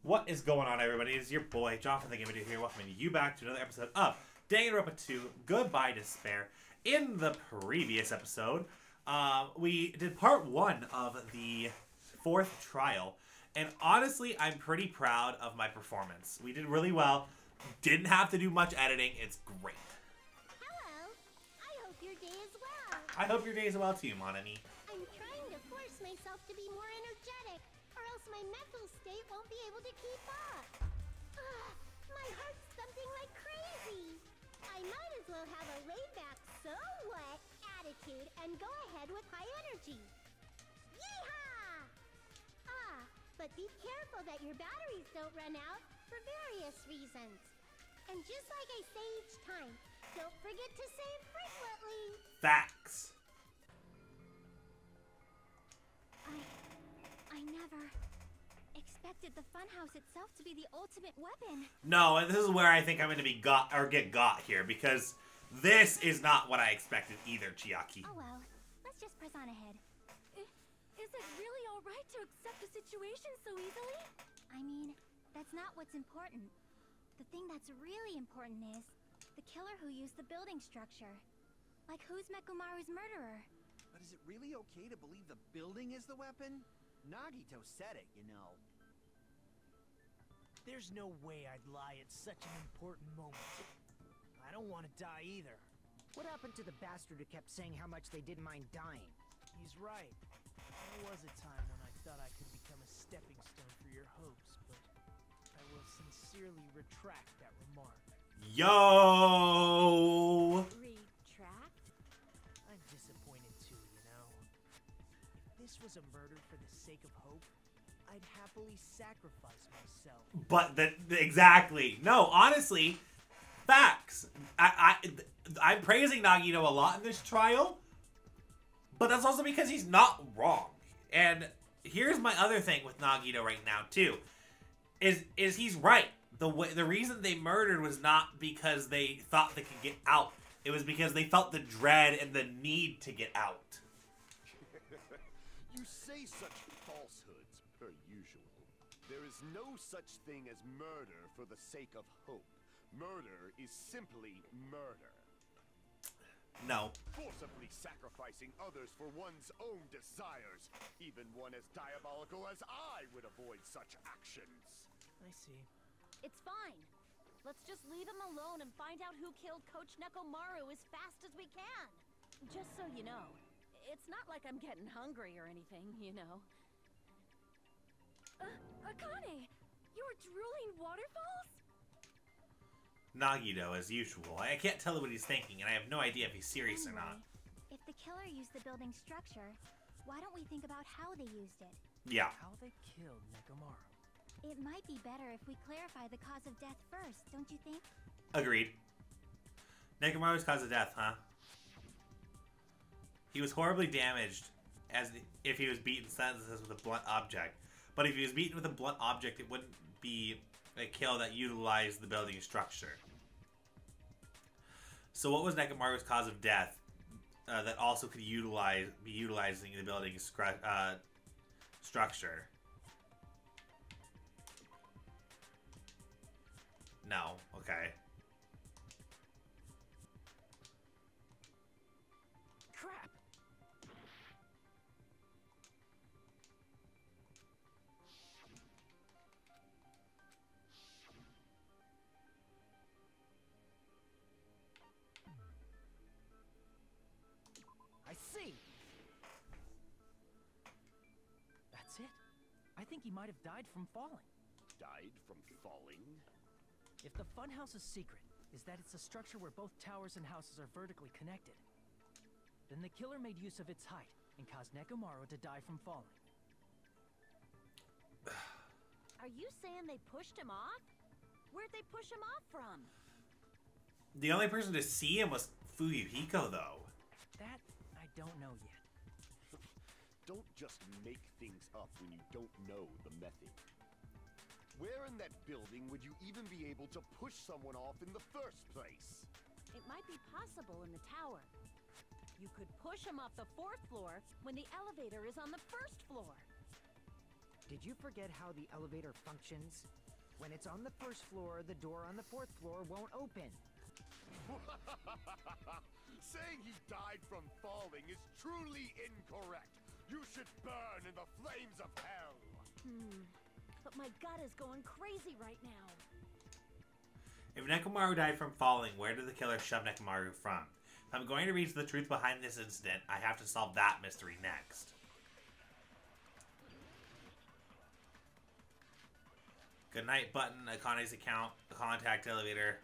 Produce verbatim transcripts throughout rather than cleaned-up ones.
What is going on, everybody? It's your boy, Jonathan the Gamer Dude here, welcoming you back to another episode of Danganronpa two, Goodbye Despair. In the previous episode, uh, we did part one of the fourth trial, and honestly, I'm pretty proud of my performance. We did really well, didn't have to do much editing, it's great. Hello, I hope your day is well. I hope your day is well too, mon ami. I'm trying to force myself to be more energetic, or else my mental state won't be able to keep up. Ugh, my heart's thumping like crazy. I might as well have a laid-back, so what attitude and go ahead with high energy. Yeehaw! Ah, but be careful that your batteries don't run out for various reasons. And just like I say each time, don't forget to save frequently. Facts. I... I never expected the funhouse itself to be the ultimate weapon. No, and this is where I think I'm going to be got, or get got here, because this is not what I expected either, Chiaki. Oh well, let's just press on ahead. Is it really alright to accept the situation so easily? I mean, that's not what's important. The thing that's really important is the killer who used the building structure. Like, who's Mekumaru's murderer? But is it really okay to believe the building is the weapon? Nagito said it, you know. There's no way I'd lie at such an important moment. I don't want to die either. What happened to the bastard who kept saying how much they didn't mind dying? He's right. There was a time when I thought I could become a stepping stone for your hopes, but I will sincerely retract that remark. Yo! Retract? I'm disappointed too, you know. If this was a murder for the sake of hope, I'd happily sacrifice myself. But that exactly. No, honestly, facts. I, I, I'm praising Nagito a lot in this trial, but that's also because he's not wrong. And here's my other thing with Nagito right now too, is is he's right. The way, the reason they murdered was not because they thought they could get out. It was because they felt the dread and the need to get out. You say such falsehoods, per usual. There is no such thing as murder for the sake of hope. Murder is simply murder. No. Forcibly sacrificing others for one's own desires. Even one as diabolical as I would avoid such actions. I see. It's fine. Let's just leave him alone and find out who killed Coach Nekomaru as fast as we can. Just so you know, it's not like I'm getting hungry or anything, you know. Uh, Akane! You were drooling waterfalls? Nagito, as usual. I can't tell what he's thinking, and I have no idea if he's serious Anyway, or not. if the killer used the building structure, why don't we think about how they used it? Yeah. How they killed Nekomaru. It might be better if we clarify the cause of death first, don't you think? Agreed. Nekomaru's cause of death, huh? He was horribly damaged as if he was beaten sentences with a blunt object. But if he was beaten with a blunt object, it wouldn't be a kill that utilized the building structure. So what was Nekomaru's cause of death uh, that also could utilize be utilizing the building uh, structure? No. Okay. Crap! I see! That's it. I think he might have died from falling. Died from falling? If the funhouse's secret is that it's a structure where both towers and houses are vertically connected, then the killer made use of its height and caused Nekomaru to die from falling. Are you saying they pushed him off? Where'd they push him off from? The only person to see him was Fuyuhiko, though. That I don't know yet. Don't just make things up when you don't know the method. Where in that building would you even be able to push someone off in the first place? It might be possible in the tower. You could push him off the fourth floor when the elevator is on the first floor. Did you forget how the elevator functions? When it's on the first floor, the door on the fourth floor won't open. Saying he died from falling is truly incorrect. You should burn in the flames of hell. Hmm. But my gut is going crazy right now. If Nekomaru died from falling, where did the killer shove Nekomaru from? If I'm going to reach the truth behind this incident, I have to solve that mystery next. Good night button, Akane's account, contact elevator.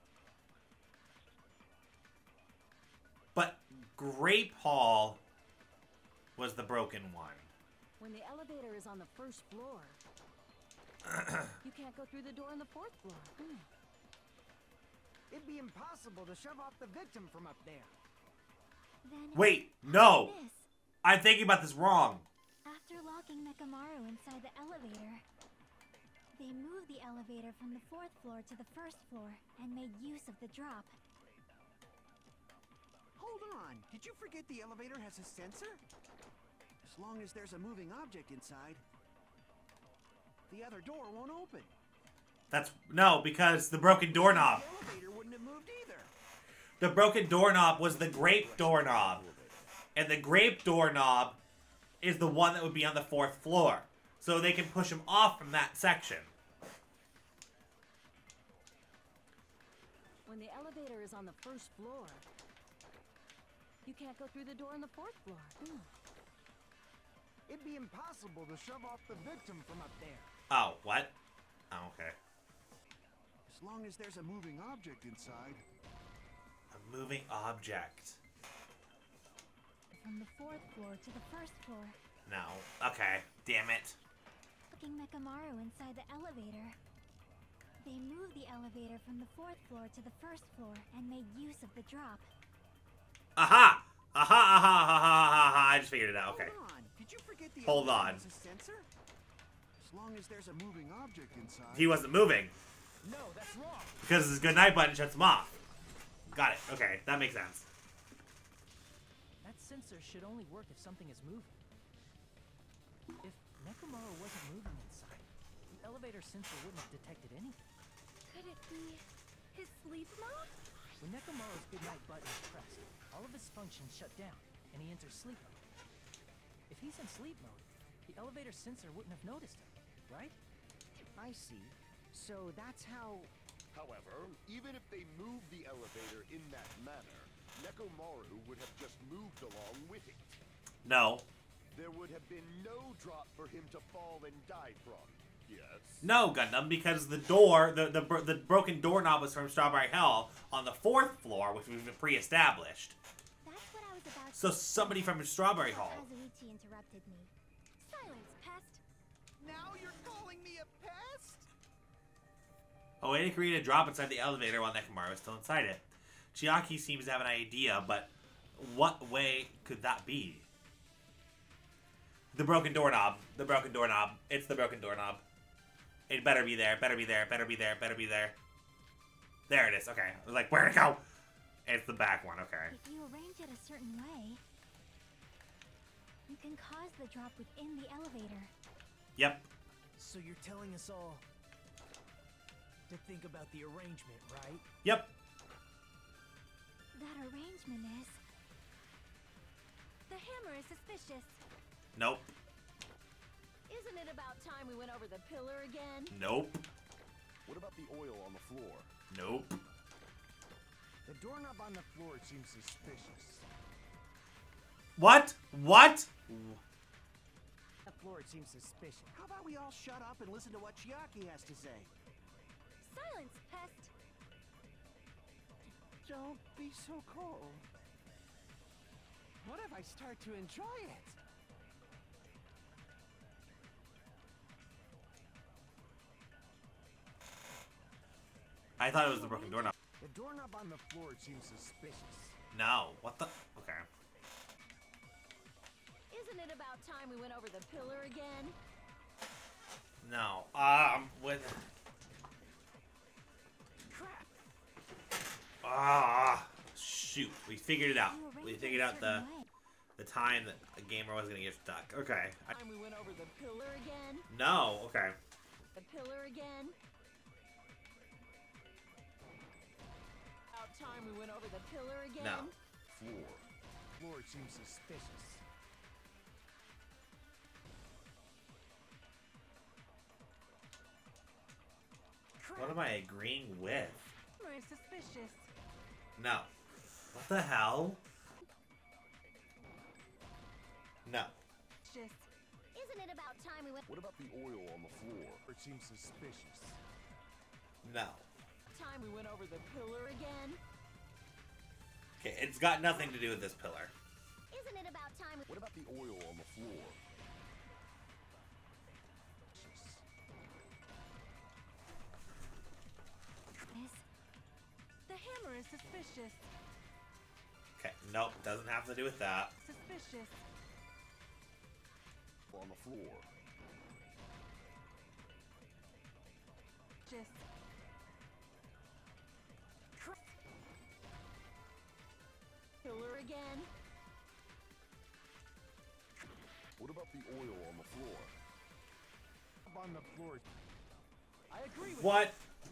But Grape Hall was the broken one. When the elevator is on the first floor, you can't go through the door on the fourth floor. Hmm. It'd be impossible to shove off the victim from up there. Then Wait, no! this. I'm thinking about this wrong. After locking Nekomaru inside the elevator, they moved the elevator from the fourth floor to the first floor and made use of the drop. Hold on. Did you forget the elevator has a sensor? As long as there's a moving object inside, the other door won't open. That's no, because the broken doorknob. The elevator wouldn't have moved either. The broken doorknob was the grape doorknob. And the grape doorknob is the one that would be on the fourth floor. So they can push him off from that section. When the elevator is on the first floor, you can't go through the door on the fourth floor. Hmm. It'd be impossible to shove off the victim from up there. Oh, what? Oh, okay. As long as there's a moving object inside. A moving object. From the fourth floor to the first floor, No. Okay. Damn it. locking Nekomaru inside the elevator. They moved the elevator from the fourth floor to the first floor and made use of the drop. Aha! Aha, aha, aha, aha, aha. I just figured it out. Okay. Hold on. Did you forget the Hold elevator on. has a sensor? As long as there's a moving object inside. He wasn't moving. No, that's wrong. Because his goodnight button shuts him off. Got it. Okay. That makes sense. That sensor should only work if something is moving. If Nekomaru wasn't moving inside, the elevator sensor wouldn't have detected anything. Could it be his sleep mode? When Nekomaru's goodnight button is pressed, all of his functions shut down, and he enters sleep mode. If he's in sleep mode, the elevator sensor wouldn't have noticed him, right? I see. So that's how... However, even if they moved the elevator in that manner, Nekomaru would have just moved along with it. No. There would have been no drop for him to fall and die from. Yes. No, Gundam, because the door, the, the, bro- the broken doorknob was from Strawberry Hell on the fourth floor, which we've pre-established. That's what I was about So to somebody from Strawberry But Hall. Kazuichi interrupted me. Silence, pest. Now you're calling me a pest? A way to create a drop inside the elevator while Nekomaru is still inside it. Chiaki seems to have an idea, but what way could that be? The broken doorknob. The broken doorknob. It's the broken doorknob. It better be there. Better be there. Better be there. Better be there. There it is. Okay. I was like, where'd it go? It's the back one. Okay. If you arrange it a certain way, you can cause the drop within the elevator. Yep. So you're telling us all to think about the arrangement, right? Yep. That arrangement is... The hammer is suspicious. Nope. Isn't it about time we went over the pillar again? Nope. What about the oil on the floor? Nope. The doorknob on the floor seems suspicious. What? What? The floor seems suspicious. How about we all shut up and listen to what Chiaki has to say? Silence, pest. Don't be so cold. What if I start to enjoy it? I thought it was the broken doorknob. The doorknob on the floor seems suspicious. No. What the? Okay. Isn't it about time we went over the pillar again? No. Um. With. Crap! Ah. Shoot. We figured it out. You arrange We it figured a out the certain way. The time that a gamer was gonna get stuck. Okay. I, Time we went over the pillar again. no. Okay. The pillar again. About time we went over the pillar again. No. Floor. Floor seems suspicious. What am I agreeing with? Very suspicious. No. What the hell? No. Just. Isn't it about time we went? What about the oil on the floor? It seems suspicious. No. Time we went over the pillar again. Okay, it's got nothing to do with this pillar. Isn't it about time we... What about the oil on the floor? This. The hammer is suspicious. Okay, nope, doesn't have to do with that. Suspicious. On the floor. Just. Pillar again. What about the oil on the floor? On the floor. I agree with What?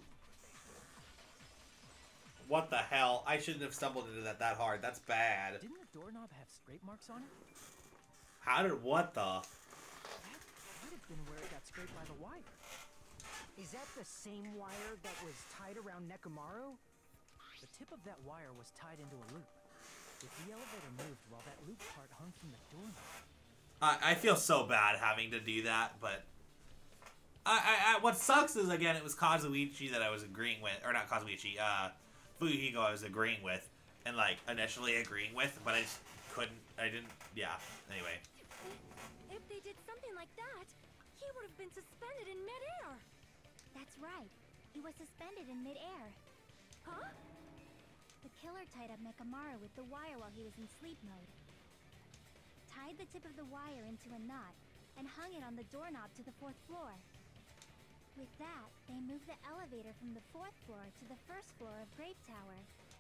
What the hell? I shouldn't have stumbled into that that hard. That's bad. Didn't the doorknob have scrape marks on it? How did what the? That might have been where it got scraped by the wire. Is that the same wire that was tied around Nekomaru? The tip of that wire was tied into a loop. If the elevator moved while that loop part hung from the doorknob. I I feel so bad having to do that, but I, I, I what sucks is again it was Kazuichi that I was agreeing with, or not Kazuichi, uh, Fujigo I was agreeing with, and like initially agreeing with, but I just couldn't. I didn't. Yeah. Anyway. If they did something like that, he would have been suspended in midair. That's right. He was suspended in midair. Huh? The killer tied up Nekomaru with the wire while he was in sleep mode. Tied the tip of the wire into a knot and hung it on the doorknob to the fourth floor. With that, they moved the elevator from the fourth floor to the first floor of Grape Tower.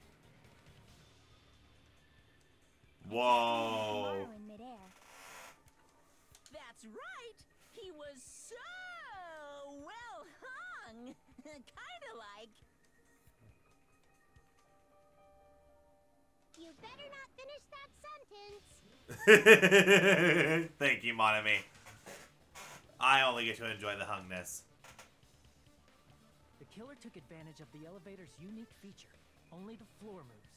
Whoa. Nekomaru in midair. That's right. He was so well hung. Kinda like. You better not finish that sentence. Thank you, Monami. I only get to enjoy the hungness. The killer took advantage of the elevator's unique feature. Only the floor moves.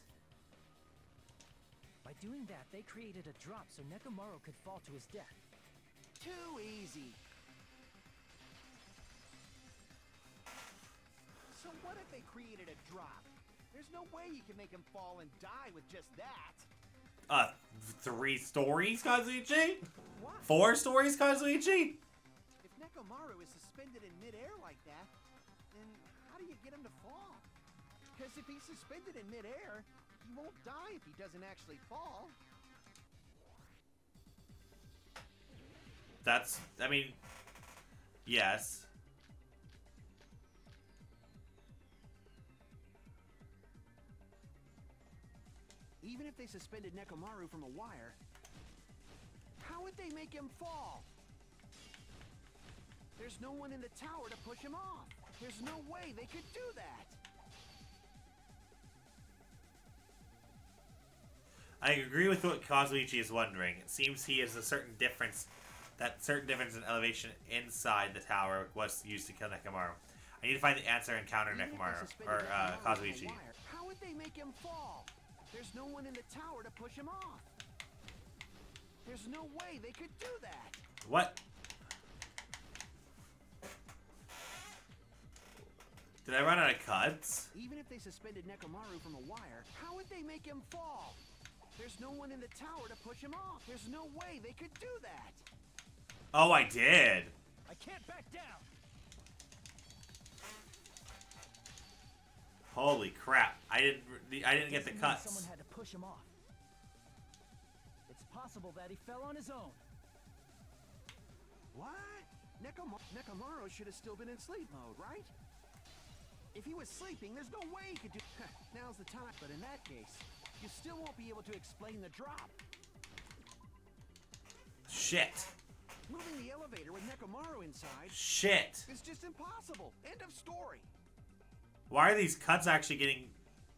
By doing that, they created a drop so Nekomaru could fall to his death. Too easy. So what if they created a drop? There's no way you can make him fall and die with just that. Uh, three stories, Kazuichi? What? Four stories, Kazuichi? If Nekomaru is suspended in midair like that, then how do you get him to fall? Because if he's suspended in midair, he won't die if he doesn't actually fall. That's, I mean, yes. Even if they suspended Nekomaru from a wire, how would they make him fall? There's no one in the tower to push him off. There's no way they could do that. I agree with what Kazuichi is wondering. It seems he has a certain difference, that certain difference in elevation inside the tower was used to kill Nekomaru. I need to find the answer and counter Even if they Nekomaru, suspended or uh, Nekomaru from a Kazuichi. wire, how would they make him fall? There's no one in the tower to push him off. There's no way they could do that. What? Did I run out of cuts? Even if they suspended Nekomaru from a wire, how would they make him fall? There's no one in the tower to push him off. There's no way they could do that. Oh, I did. I can't back down. Holy crap! I didn't. I didn't get the Doesn't mean cuts. Someone had to push him off. It's possible that he fell on his own. What? Nekoma Nekomaru should have still been in sleep mode, right? If he was sleeping, there's no way he could do... Now's the time. But in that case, you still won't be able to explain the drop. Shit. Moving the elevator with Nekomaru inside Shit. is just impossible. End of story. Why are these cuts actually getting...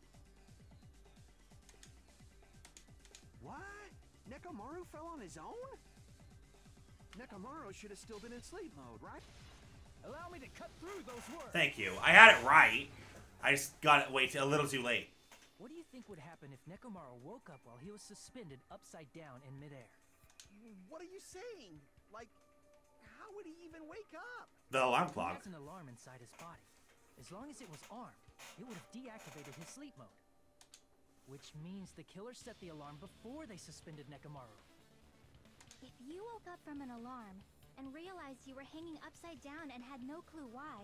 What? Nekomaru fell on his own? Nekomaru should have still been in sleep mode, right? Allow me to cut through those words. Thank you. I had it right. I just got it way too, a little too late. What do you think would happen if Nekomaru woke up while he was suspended upside down in midair? What are you saying? Like, how would he even wake up? The alarm He clock. has an alarm inside his body. As long as it was armed, it would have deactivated his sleep mode. Which means the killer set the alarm before they suspended Nekomaru. If you woke up from an alarm and realized you were hanging upside down and had no clue why...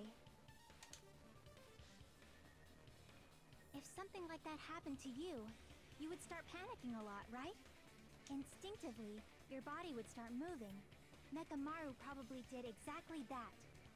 If something like that happened to you, you would start panicking a lot, right? Instinctively, your body would start moving. Nekomaru probably did exactly that.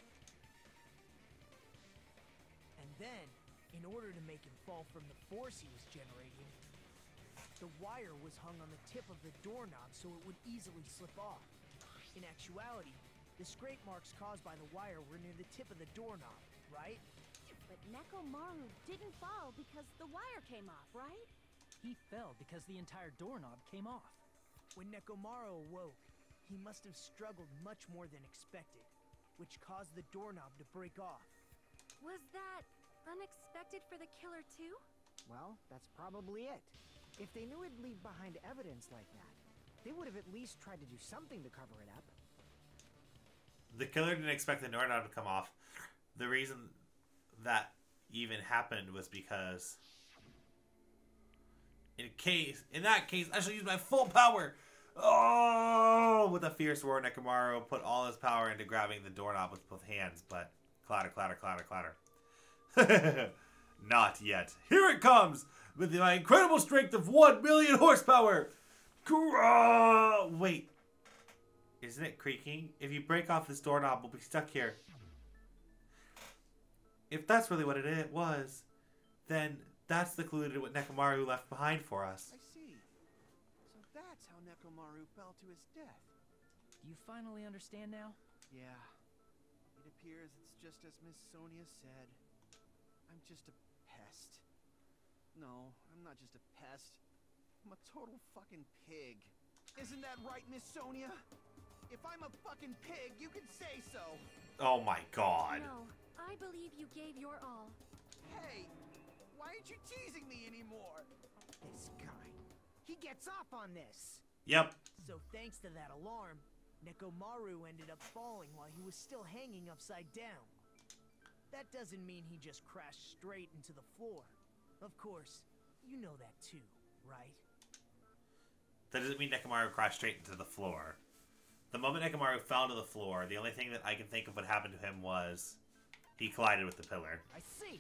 And then, in order to make him fall from the force he was generating, the wire was hung on the tip of the doorknob so it would easily slip off. In actuality, the scrape marks caused by the wire were near the tip of the doorknob, right? But Nekomaru didn't fall because the wire came off, right? He fell because the entire doorknob came off. When Nekomaru awoke, he must have struggled much more than expected, which caused the doorknob to break off. Was that unexpected for the killer too? Well, that's probably it. If they knew it'd leave behind evidence like that, they would have at least tried to do something to cover it up. The killer didn't expect the doorknob to come off. The reason that even happened was because in case in that case I shall use my full power. Oh, with a fierce roar, Nekomaru put all his power into grabbing the doorknob with both hands, but clatter, clatter, clatter, clatter. Not yet. Here it comes with my incredible strength of one million horsepower. Gra- Wait, isn't it creaking? If you break off this doorknob, we'll be stuck here. If that's really what it is, was, then that's the clue to what Nekomaru left behind for us. I see. So that's how Nekomaru fell to his death. Do you finally understand now? Yeah. It appears it's just as Miss Sonia said. I'm just a pest. No, I'm not just a pest. I'm a total fucking pig. Isn't that right, Miss Sonia? If I'm a fucking pig, you can say so. Oh my god. No, I believe you gave your all. Hey, why aren't you teasing me anymore? This guy. He gets off on this. Yep. So thanks to that alarm, Nekomaru ended up falling while he was still hanging upside down. That doesn't mean he just crashed straight into the floor. Of course, you know that too, right? That doesn't mean Nekomaru crashed straight into the floor. The moment Nekomaru fell to the floor, the only thing that I can think of what happened to him was he collided with the pillar. I see!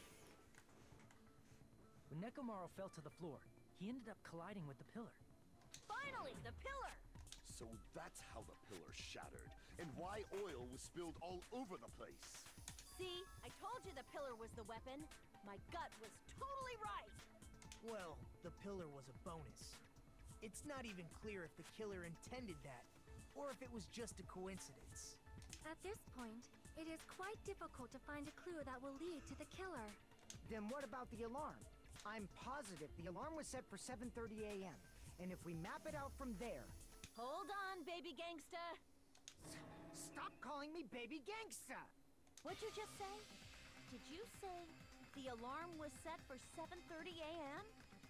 When Nekomaru fell to the floor, he ended up colliding with the pillar. Finally, the pillar! So that's how the pillar shattered, and why oil was spilled all over the place. See, I told you the pillar was the weapon. My gut was totally right. Well, the pillar was a bonus. It's not even clear if the killer intended that, or if it was just a coincidence. At this point, it is quite difficult to find a clue that will lead to the killer. Then what about the alarm? I'm positive the alarm was set for seven thirty a m And if we map it out from there... Hold on, baby gangsta. Stop calling me baby gangsta! What'd you just say? Did you say the alarm was set for seven thirty a m?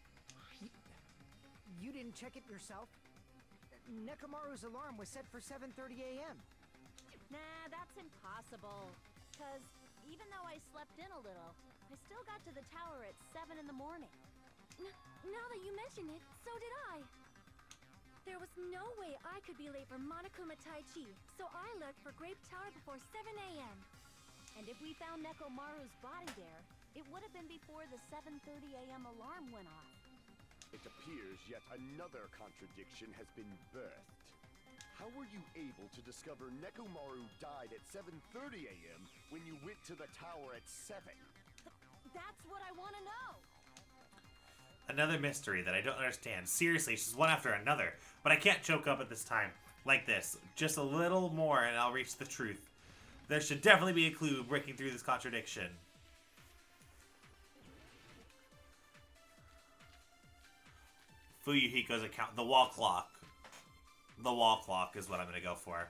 You didn't check it yourself? Nekomaru's alarm was set for seven thirty a m Nah, that's impossible. Cause even though I slept in a little, I still got to the tower at seven in the morning. N- now that you mention it, so did I. There was no way I could be late for Monokuma Tai Chi, so I left for Grape Tower before seven a m And if we found Nekomaru's body there, it would have been before the seven thirty a m alarm went off. It appears yet another contradiction has been birthed. How were you able to discover Nekomaru died at seven thirty a m when you went to the tower at seven? That's what I want to know. Another mystery that I don't understand. Seriously, it's just one after another. But I can't choke up at this time. Like this. Just a little more and I'll reach the truth. There should definitely be a clue breaking through this contradiction. Fuyuhiko's account. The wall clock. The wall clock is what I'm going to go for.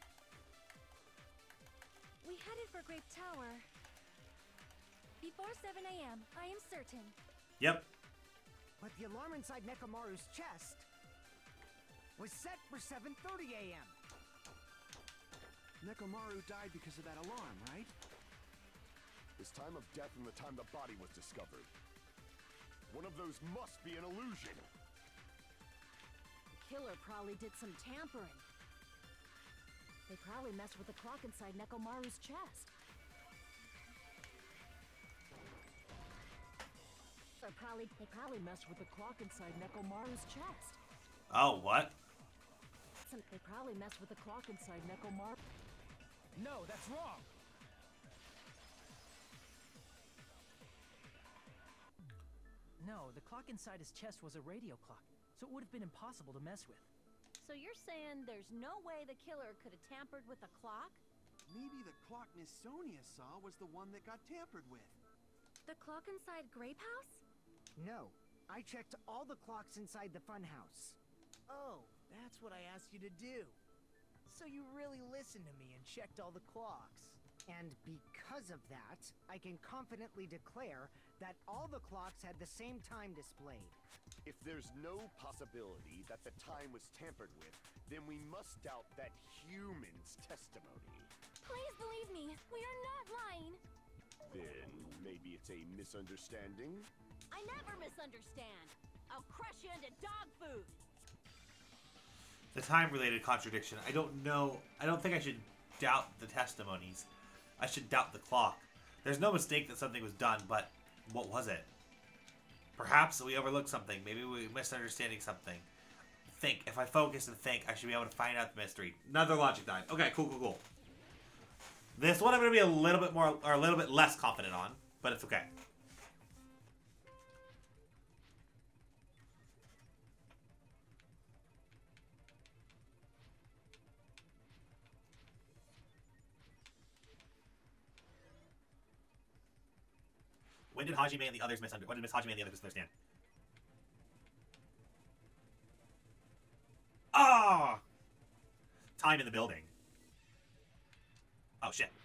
We headed for Grape Tower before seven A M, I am certain. Yep. But the alarm inside Nekomaru's chest was set for seven thirty A M Nekomaru died because of that alarm, right? His time of death and the time the body was discovered. One of those must be an illusion. The killer probably did some tampering. They probably messed with the clock inside Nekomaru's chest. Or probably, they probably messed with the clock inside Nekomaru's chest. Oh, what? Some, they probably messed with the clock inside Nekomaru. No, that's wrong. No, the clock inside his chest was a radio clock, so it would have been impossible to mess with. So you're saying there's no way the killer could have tampered with the clock? Maybe the clock Miss Sonia saw was the one that got tampered with. The clock inside Grape House? No, I checked all the clocks inside the funhouse. Oh, that's what I asked you to do. So you really listened to me and checked all the clocks. And because of that, I can confidently declare that all the clocks had the same time displayed. If there's no possibility that the time was tampered with, then we must doubt that human's testimony. Please believe me, we are not lying. Then maybe it's a misunderstanding? I never misunderstand. I'll crush you into dog food. The time-related contradiction. I don't know. I don't think I should doubt the testimonies. I should doubt the clock. There's no mistake that something was done, but what was it? Perhaps we overlooked something. Maybe we were misunderstanding something. Think. If I focus and think, I should be able to find out the mystery. Another logic dive. Okay, cool, cool, cool. This one I'm going to be a little bit more, or a little bit less confident on, but it's okay. When did Hajime and the others misunderstand? When did Miss Hajime and the others misunderstand? Ah! Time in the building. Oh, shit.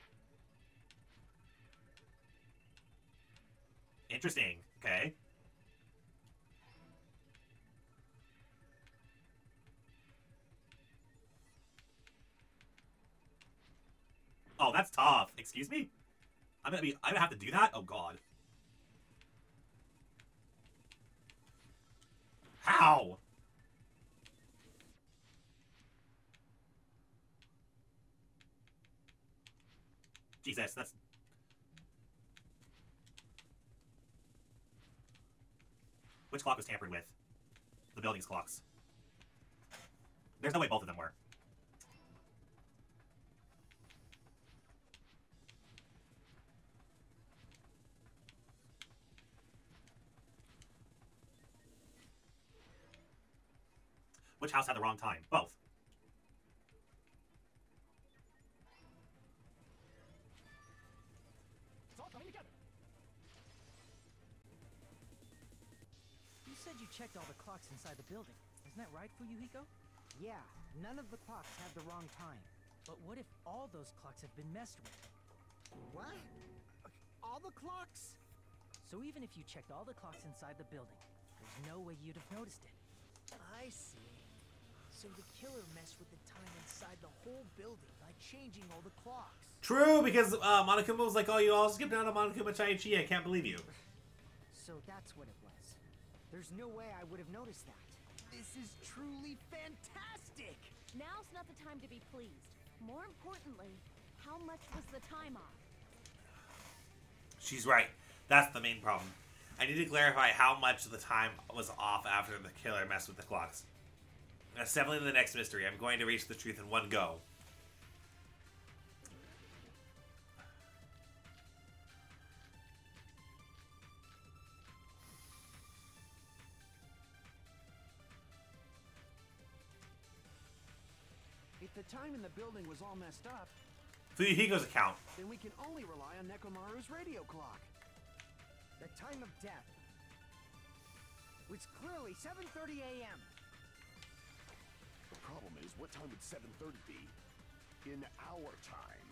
Interesting. Okay. Oh, that's tough. Excuse me? I'm gonna be- I'm gonna have to do that? Oh, God. How? Jesus, that's... Which clock was tampered with? The building's clocks. There's no way both of them were. Which house had the wrong time? Both. It's all coming together. You said you checked all the clocks inside the building. Isn't that right, Fuyuhiko? Yeah, none of the clocks have the wrong time. But what if all those clocks have been messed with? What? All the clocks? So even if you checked all the clocks inside the building, there's no way you'd have noticed it. I see. So the killer messed with the time inside the whole building by changing all the clocks. True, because uh, Monokuma was like, oh, you all skip down to Monokuma Chaichi. I can't believe you. So that's what it was. There's no way I would have noticed that. This is truly fantastic! Now's not the time to be pleased. More importantly, how much was the time off? She's right. That's the main problem. I need to clarify how much the time was off after the killer messed with the clocks. That's definitely the next mystery. I'm going to reach the truth in one go. If the time in the building was all messed up, Fuyuhiko's account. then we can only rely on Nekomaru's radio clock. The time of death was clearly seven thirty a m The problem is, what time would seven thirty be? In our time.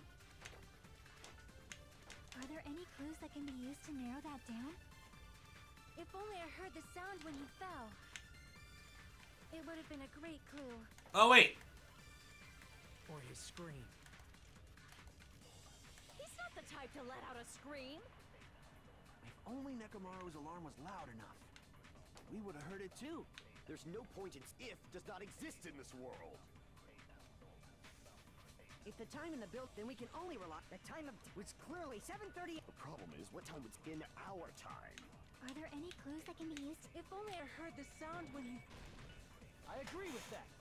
Are there any clues that can be used to narrow that down? If only I heard the sound when he fell. It would have been a great clue. Oh, wait. Or his scream. He's not the type to let out a scream. If only Nekomaru's alarm was loud enough, we would have heard it too. There's no point in if does not exist in this world. If the time in the build, then we can only rely. The time of was clearly seven thirty. The problem is, what time was in our time? Are there any clues that can be used? If only I heard the sound when he... I agree with that.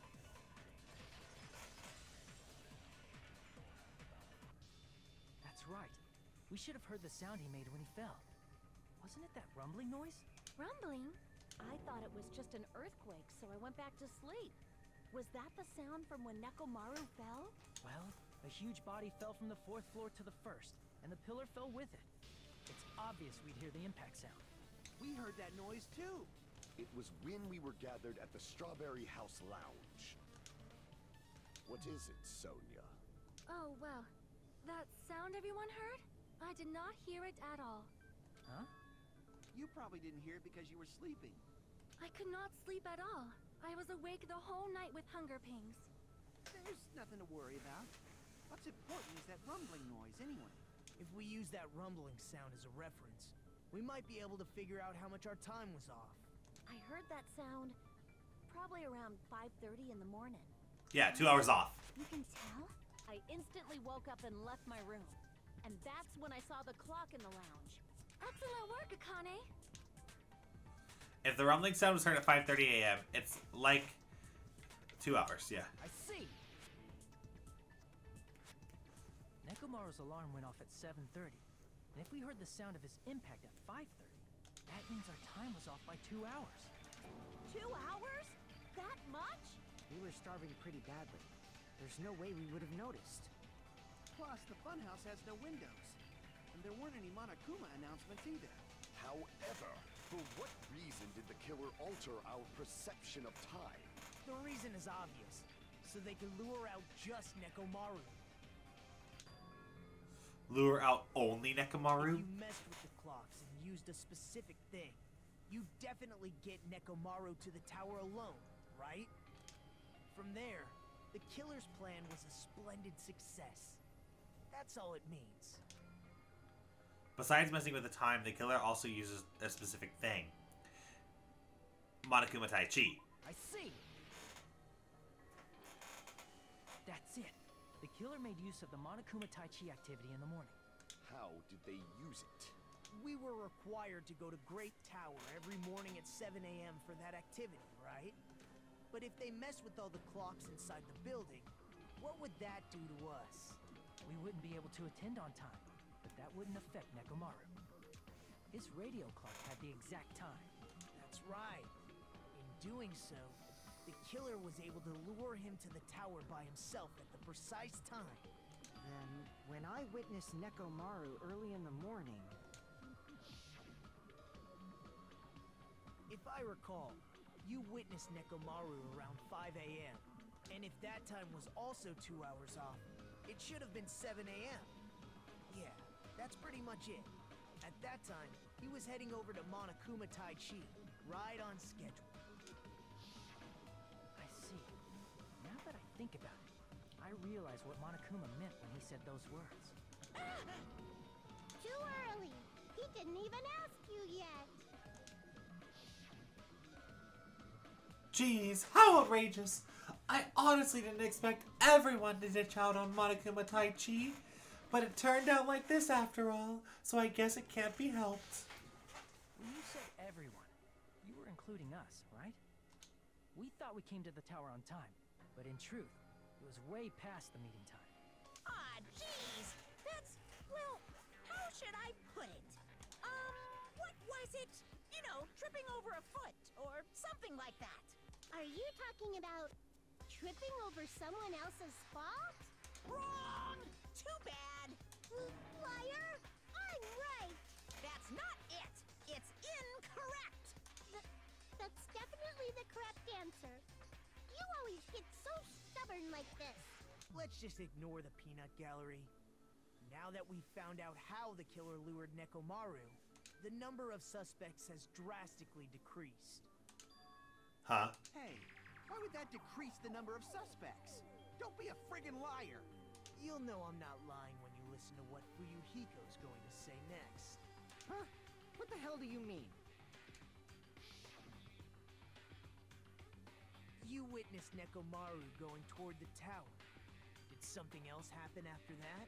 That's right. We should have heard the sound he made when he fell. Wasn't it that rumbling noise? Rumbling? I thought it was just an earthquake, so I went back to sleep. Was that the sound from when Nekomaru fell? Well, a huge body fell from the fourth floor to the first, and the pillar fell with it. It's obvious we'd hear the impact sound. We heard that noise too. It was when we were gathered at the Strawberry House Lounge. What is it, Sonia? Oh, well. That sound everyone heard? I did not hear it at all. Huh? You probably didn't hear it because you were sleeping. I could not sleep at all. I was awake the whole night with hunger pangs. There's nothing to worry about. What's important is that rumbling noise anyway. If we use that rumbling sound as a reference, we might be able to figure out how much our time was off. I heard that sound probably around five thirty in the morning. Yeah, two hours off. You can tell? I instantly woke up and left my room. And that's when I saw the clock in the lounge. Excellent work, Akane. If the rumbling sound was heard at five thirty a m, it's like two hours, yeah. I see! Nekomaru's alarm went off at seven thirty. And if we heard the sound of his impact at five thirty, that means our time was off by two hours. Two hours? That much? We were starving pretty badly. There's no way we would have noticed. Plus, the funhouse has no windows. And there weren't any Monokuma announcements either. However, for what reason did the killer alter our perception of time? The reason is obvious. So they can lure out just Nekomaru. Lure out only Nekomaru? If you messed with the clocks and used a specific thing, you definitely get Nekomaru to the tower alone, right? From there, the killer's plan was a splendid success. That's all it means. Besides messing with the time, the killer also uses a specific thing. Monokuma Tai Chi. I see! That's it. The killer made use of the Monokuma Tai Chi activity in the morning. How did they use it? We were required to go to Great Tower every morning at seven a m for that activity, right? But if they mess with all the clocks inside the building, what would that do to us? We wouldn't be able to attend on time, but that wouldn't affect Nekomaru. His radio clock had the exact time. That's right. In doing so, the killer was able to lure him to the tower by himself at the precise time. Then, when I witnessed Nekomaru early in the morning... If I recall, you witnessed Nekomaru around five a m And if that time was also two hours off, it should have been seven a m Yeah, that's pretty much it. At that time, he was heading over to Monokuma Tai Chi, right on schedule. I see. Now that I think about it, I realize what Monokuma meant when he said those words. Too early. He didn't even ask you yet. Jeez, how outrageous! I honestly didn't expect everyone to ditch out on Monokuma Tai Chi, but it turned out like this after all, so I guess it can't be helped. When you said everyone, you were including us, right? We thought we came to the tower on time, but in truth, it was way past the meeting time. Ah, jeez. That's, well, how should I put it? Um, what was it? You know, tripping over a foot or something like that. Are you talking about tripping over someone else's fault? Wrong! Too bad! Liar! I'm right! That's not it! It's incorrect! Th that's definitely the correct answer. You always get so stubborn like this. Let's just ignore the peanut gallery. Now that we've found out how the killer lured Nekomaru, the number of suspects has drastically decreased. Huh? Hey, why would that decrease the number of suspects? Don't be a friggin' liar! You'll know I'm not lying when you listen to what Fuyuhiko's going to say next. Huh? What the hell do you mean? You witnessed Nekomaru going toward the tower. Did something else happen after that?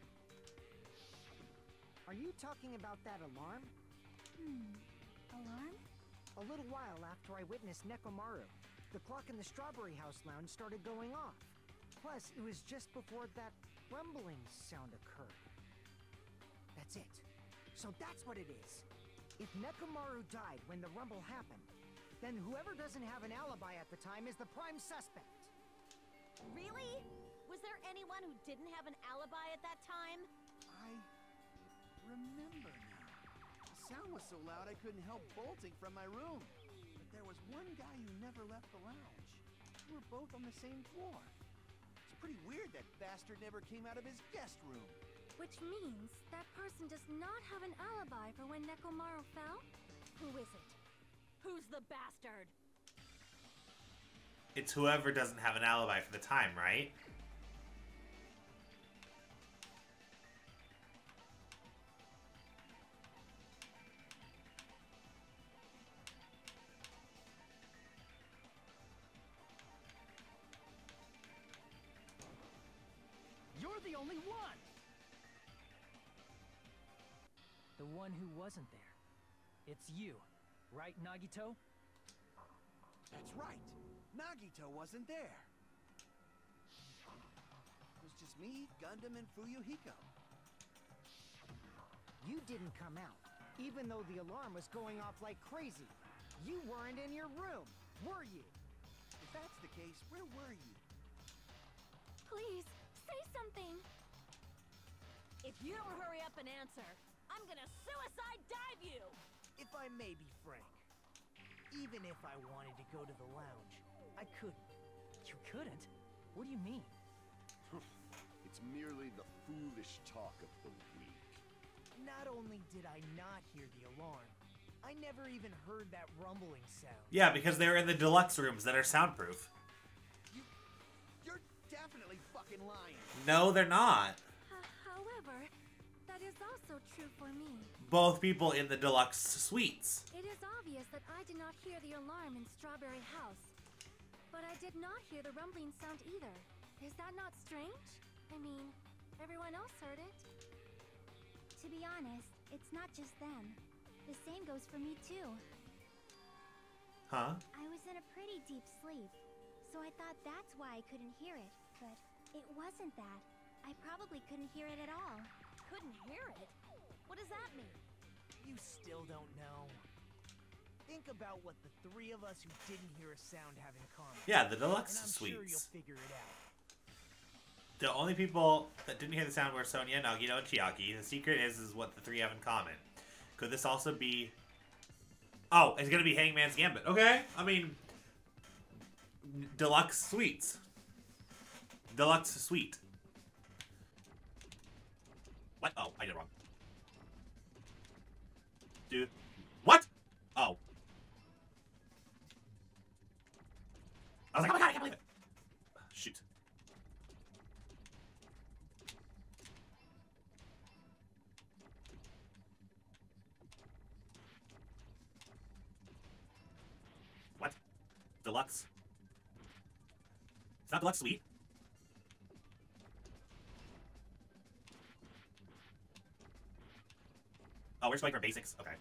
Are you talking about that alarm? Hmm. Alarm? A little while after I witnessed Nekomaru, the clock in the Strawberry House lounge started going off. Plus, it was just before that rumbling sound occurred. That's it. So that's what it is. If Nekomaru died when the rumble happened, then whoever doesn't have an alibi at the time is the prime suspect. Really? Was there anyone who didn't have an alibi at that time? I remember now. The sound was so loud I couldn't help bolting from my room. But there was one guy who never left the lounge. We were both on the same floor. It's pretty weird that bastard never came out of his guest room. Which means that person does not have an alibi for when Nekomaru fell? Who is it? Who's the bastard? It's whoever doesn't have an alibi for the time, right? You're the only one! The one who wasn't there. It's you, right, Nagito? That's right. Nagito wasn't there. It was just me, Gundam, and Fuyuhiko. You didn't come out, even though the alarm was going off like crazy. You weren't in your room, were you? If that's the case, where were you? Please, say something! If you don't hurry up and answer, I'm gonna suicide dive you! If I may be frank, even if I wanted to go to the lounge, I couldn't. You couldn't? What do you mean? It's merely the foolish talk of the weak. Not only did I not hear the alarm, I never even heard that rumbling sound. Yeah, because they're in the deluxe rooms that are soundproof. You... You're definitely fucking lying. No, they're not. H however, that is also true for me. Both people in the deluxe suites. It is obvious that I did not hear the alarm in Strawberry House. But I did not hear the rumbling sound either. Is that not strange? I mean, everyone else heard it. To be honest, it's not just them. The same goes for me too. Huh? I was in a pretty deep sleep, so I thought that's why I couldn't hear it. But it wasn't that. I probably couldn't hear it at all. Couldn't hear it? What does that mean? You still don't know. Think about what the three of us who didn't hear a sound have in common. Yeah, the deluxe and I'm suites. sure you'll figure it out. The only people that didn't hear the sound were Sonia, Nagito, and Chiaki. The secret is is what the three have in common. Could this also be... Oh, it's gonna be Hangman's Gambit. Okay, I mean... Deluxe suites. Deluxe suite. What? Oh, I did it wrong. Dude. What? Oh. I was like, oh my god, I can't believe it. Shoot. What? Deluxe? It's not deluxe suite. Oh, we're just waiting for basics. Okay.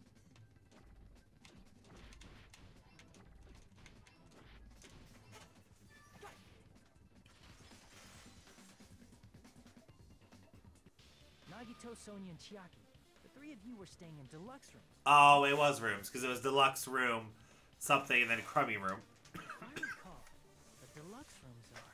Nagito, Sonia, and Chiaki. The three of you were staying in deluxe rooms. Oh, it was rooms, because it was deluxe room, something, and then crummy room. If I recall, the deluxe rooms are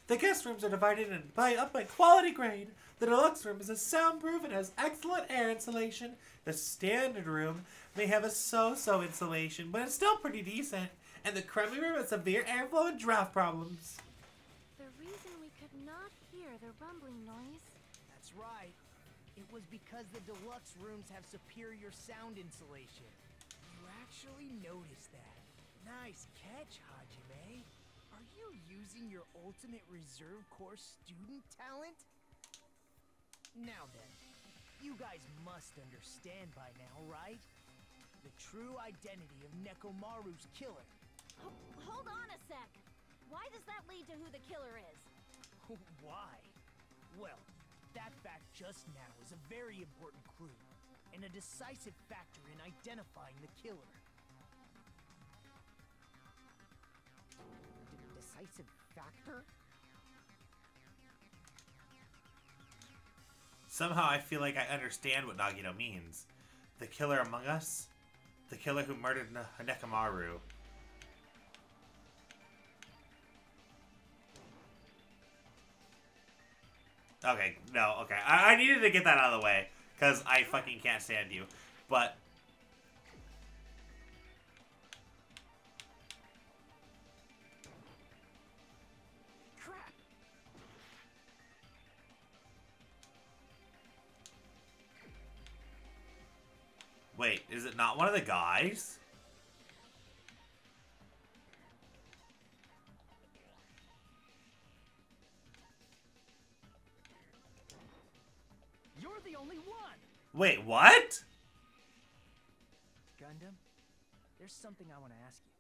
The guest rooms are divided in by up by quality grade. The deluxe room is a soundproof and has excellent air insulation. The standard room may have a so-so insulation, but it's still pretty decent. And the crummy room has severe airflow and draft problems. The reason we could not hear the rumbling noise. That's right. It was because the deluxe rooms have superior sound insulation. You actually noticed that. Nice catch, Hajime. Are you using your ultimate reserve corps student talent? Now then, you guys must understand by now, right? The true identity of Nekomaru's killer. Ho- hold on a sec. Why does that lead to who the killer is? Why? Well, that fact just now is a very important clue, and a decisive factor in identifying the killer. D- decisive factor? Somehow I feel like I understand what Nagito means. The killer among us? The killer who murdered ne- Nekomaru. Okay, no, okay. I, I needed to get that out of the way, because I fucking can't stand you. But... Crap! Wait, is it not one of the guys? You're the only one! Wait, what? Gundam, there's something I want to ask you.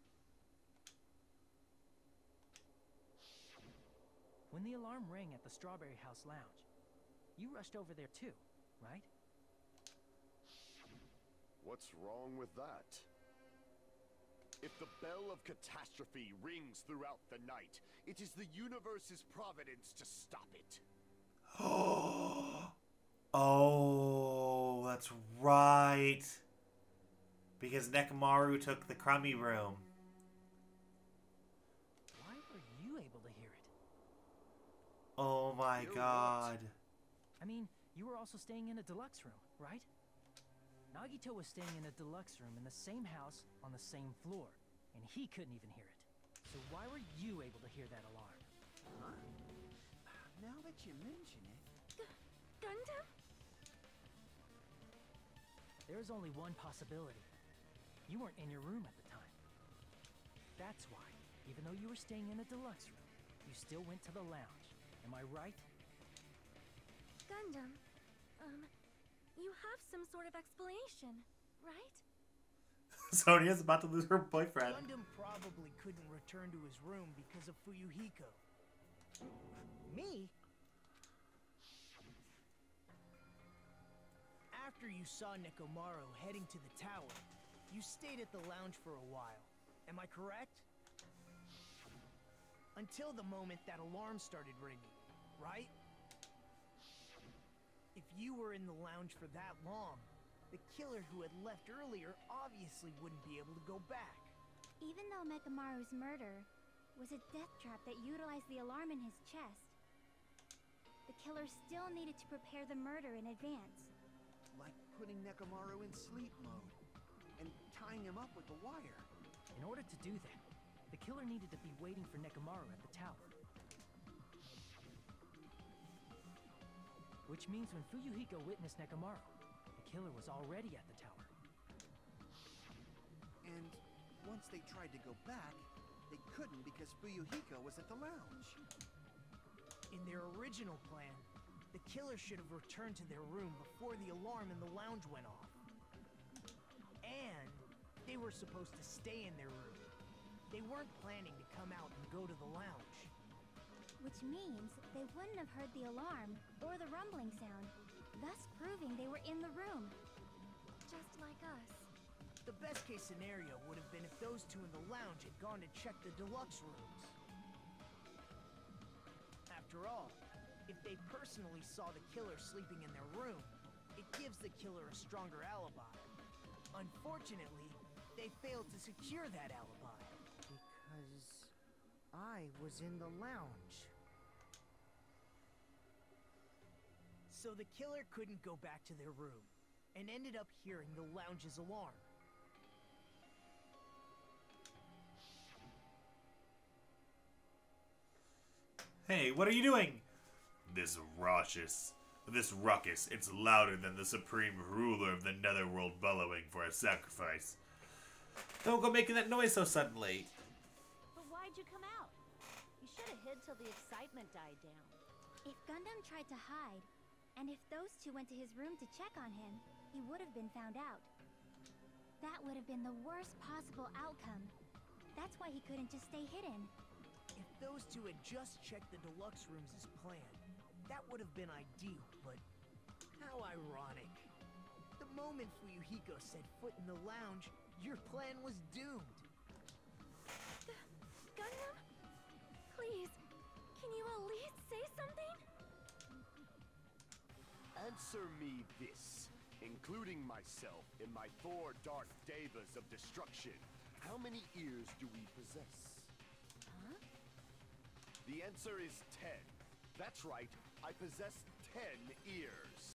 When the alarm rang at the Strawberry House Lounge, you rushed over there too, right? What's wrong with that? If the bell of catastrophe rings throughout the night, it is the universe's providence to stop it. Oh, that's right. Because Nekomaru took the crummy room. Why were you able to hear it? Oh my Hear god. I mean, you were also staying in a deluxe room, right? Nagito was staying in a deluxe room in the same house on the same floor, and he couldn't even hear it. So why were you able to hear that alarm? Huh? Now that you mention it... Gundam? There is only one possibility. You weren't in your room at the time. That's why, even though you were staying in a deluxe room, you still went to the lounge. Am I right? Gundam, um, you have some sort of explanation, right? Sonia's about to lose her boyfriend. Gundam probably couldn't return to his room because of Fuyuhiko. Me? After you saw Nekomaru heading to the tower, you stayed at the lounge for a while. Am I correct? Until the moment that alarm started ringing, right? If you were in the lounge for that long, the killer who had left earlier obviously wouldn't be able to go back. Even though Nekomaru's murder was a death trap that utilized the alarm in his chest, the killer still needed to prepare the murder in advance. Like putting Nekomaru in sleep mode and tying him up with the wire. In order to do that, the killer needed to be waiting for Nekomaru at the tower. Which means when Fuyuhiko witnessed Nekomaru, the killer was already at the tower. And once they tried to go back, they couldn't because Fuyuhiko was at the lounge. In their original plan, the killer should have returned to their room before the alarm in the lounge went off. And they were supposed to stay in their room. They weren't planning to come out and go to the lounge. Which means they wouldn't have heard the alarm or the rumbling sound, thus proving they were in the room. Just like us. The best case scenario would have been if those two in the lounge had gone to check the deluxe rooms. After all, if they personally saw the killer sleeping in their room, it gives the killer a stronger alibi. Unfortunately, they failed to secure that alibi. Because I was in the lounge. So the killer couldn't go back to their room, and ended up hearing the lounge's alarm. Hey, what are you doing? This raucous, this ruckus, it's louder than the supreme ruler of the netherworld bellowing for a sacrifice. Don't go making that noise so suddenly. But why'd you come out? You should have hid till the excitement died down. If Gundam tried to hide, and if those two went to his room to check on him, he would have been found out. That would have been the worst possible outcome. That's why he couldn't just stay hidden. If those two had just checked the deluxe rooms as planned, that would have been ideal, but how ironic. The moment Fuyuhiko set foot in the lounge, your plan was doomed. Gundam? Please, can you at least say something? Answer me this, including myself in my four dark devas of destruction. How many ears do we possess? Huh? The answer is ten. That's right, I possess ten ears.